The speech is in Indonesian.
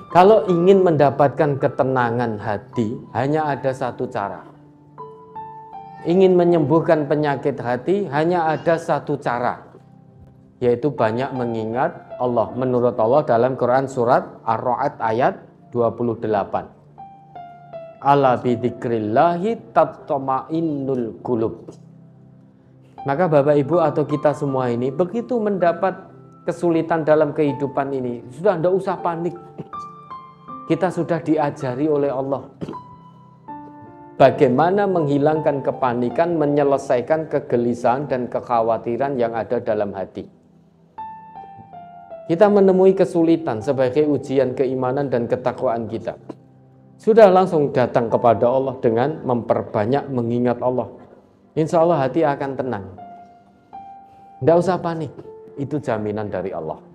Kalau ingin mendapatkan ketenangan hati, hanya ada satu cara. Ingin menyembuhkan penyakit hati, hanya ada satu cara, yaitu banyak mengingat Allah. Menurut Allah dalam Quran surat Ar-Ra'd ayat 28. Ala bidzikrillahi tatma'innul qulub. Maka Bapak Ibu atau kita semua ini begitu mendapat kesulitan dalam kehidupan ini, sudah tidak usah panik. Kita sudah diajari oleh Allah bagaimana menghilangkan kepanikan, menyelesaikan kegelisahan dan kekhawatiran yang ada dalam hati. Kita menemui kesulitan sebagai ujian keimanan dan ketakwaan kita. Sudah langsung datang kepada Allah dengan memperbanyak mengingat Allah. Insya Allah hati akan tenang. Tidak usah panik, itu jaminan dari Allah.